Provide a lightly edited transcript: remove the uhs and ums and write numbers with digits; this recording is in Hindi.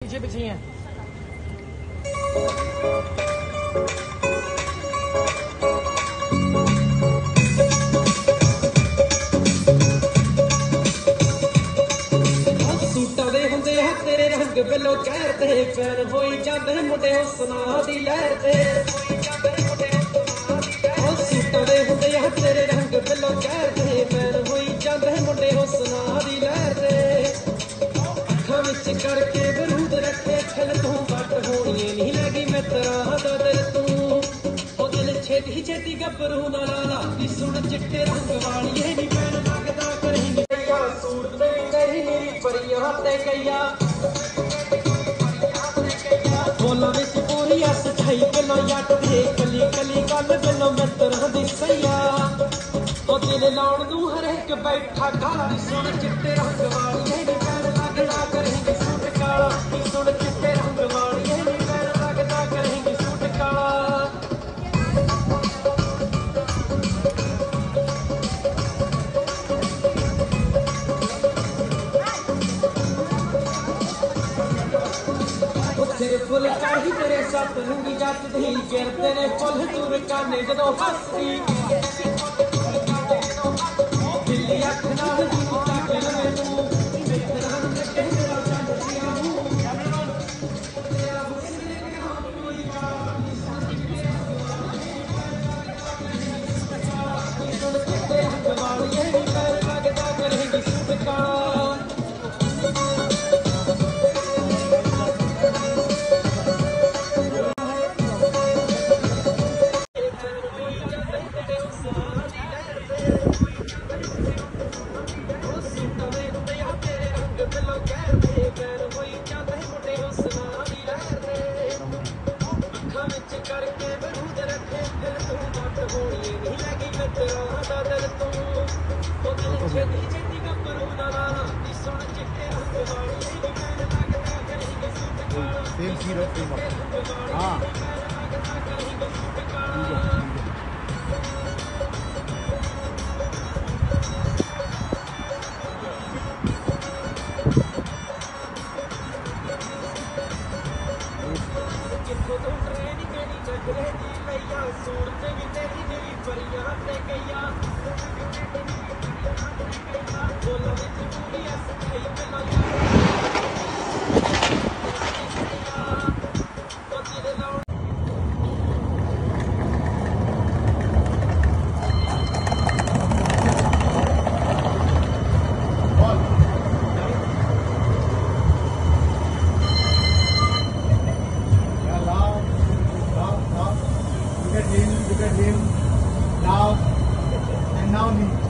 पीछे पीछे हैं। सूटा दे होंदे है तेरे रंग बिलो कहर ते पैर होई जांदे मुंडे हुस्ना दी लहर ते। सूटा दे होंदे है तेरे रंग बिलो कहर ते पैर होई जांदे मुंडे हुस्ना दी लहर ते। अखां विच करके बरूद रखे खिल तू बट होनी नहीं लगी मित्रा दा दिल तू। ओ दिल छेती छेती गभरू ना लाला नी सुन चिट्टे रंग वाली नी पैन लगदा करेंगी सूट ते करी मेरी परियां ते गैया। बोला विच पूरी अस छई किलो जट दे कली कली गल बिलो मित्रा दी सैया। ओ दिल लाउण नूं हर एक बैठा काला नी सुन चिट्टे रंग वाली नी पैन लगदा करेंगी सूट काला। नी सुन चिट्टे रंग वाली नी पैन लगदा करेंगी सूट काला। तेरे फुल चाही तेरे सत रंगी जट दी गिरते ने फुल तुर काने जदों हंसदी। दिल्ली अख नाल दी तक लवे तू मित्रा नूं लगे मेरा चंद दिया मूंह। चिट्टे रंग वाली नी पैर लगदा करेंगी सूट काला। करके बरूद रखे फिर तू बट होनी नहीं लगी मित्रा दा दिल तू। ओ दिल छेती छेती गभरू ना लाला नी सुन चिट्टे रंग वाली नी पैन लगदा करेंगी सूट काला। सेम जीरो हां जित्थों तू ट्रेन मेरी नजरे दी लैया सूट ते भी तेरी मेरी परियां ते गैया। बोला विच पूरी अस छई किलो जट ओ दिल लाउण look at him now and now me.